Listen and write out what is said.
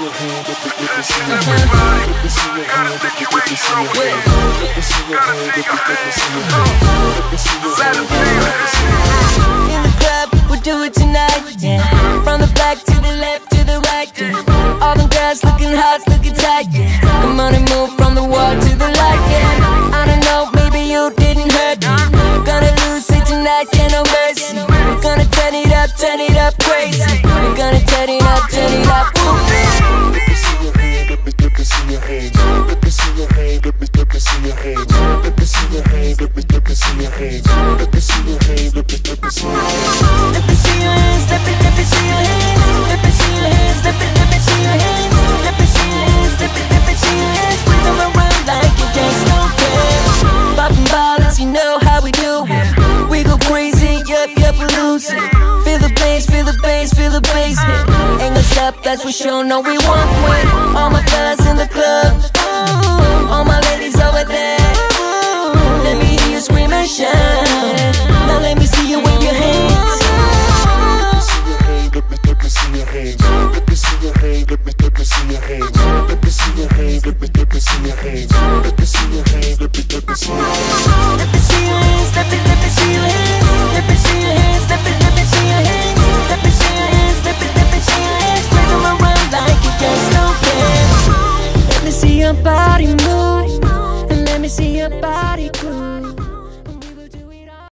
the club, we'll do it tonight, yeah. From the back to the left to the right, yeah. All them girls looking hot, looking tight, yeah. Come on and move from the wall to the light, yeah. I don't know, maybe you didn't hurt me. Gonna lose it tonight, yeah, no mercy. We're gonna turn it up crazy. We're gonna turn it up, ooh. Let me see your hand, let me see your hands. Let me see your hand, let me see your hands. Let me see your hand, let me see your hands. Let me see your hand, let me see your hands. Let me see your hands, let me see your hands. Let me see your hands, let me see your hands. Let me see your hands, let me see your hands. Bring them around like you just don't care. Popping bottles, you know how we do it. We go crazy, yup, we lose it. Feel the bass, feel the bass, feel the bass hit. Ain't gonna stop, that's for sure, no we won't quit. All my fellas in the club, all my ladies over there. Let me hear you scream and shout. Now let me see you wave your hands. Let me see your hands. Let me see your hands. Let me see your hands. Let me see your hands. Let me see your hands. Let me see your hands. Let me see your hands.